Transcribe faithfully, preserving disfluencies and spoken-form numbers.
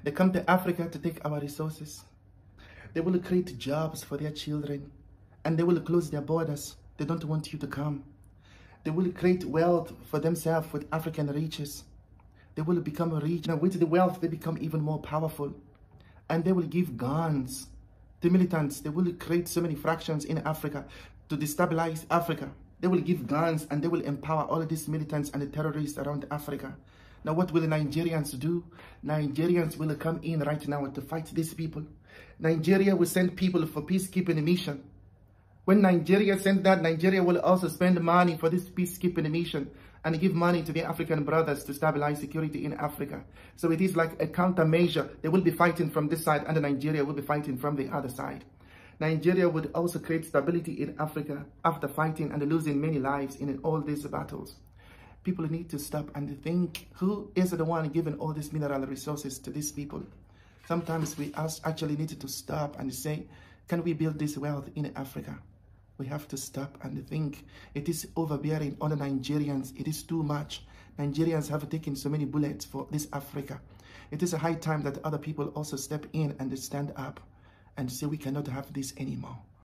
They come to Africa to take our resources. They will create jobs for their children, and they will close their borders. They don't want you to come. They will create wealth for themselves with African riches. They will become rich. Now, with the wealth, they become even more powerful. And they will give guns to militants. They will create so many fractions in Africa to destabilize Africa. They will give guns and they will empower all of these militants and the terrorists around Africa. Now, what will the Nigerians do? Nigerians will come in right now to fight these people. Nigeria will send people for peacekeeping mission. When Nigeria sends that, Nigeria will also spend money for this peacekeeping mission and give money to the African brothers to stabilize security in Africa. So it is like a countermeasure. They will be fighting from this side and Nigeria will be fighting from the other side. Nigeria would also create stability in Africa after fighting and losing many lives in all these battles. People need to stop and think, who is the one giving all these mineral resources to these people? Sometimes we actually need to stop and say, can we build this wealth in Africa? We have to stop and think. It is overbearing on the Nigerians. It is too much. Nigerians have taken so many bullets for this Africa. It is a high time that other people also step in and stand up and say we cannot have this anymore.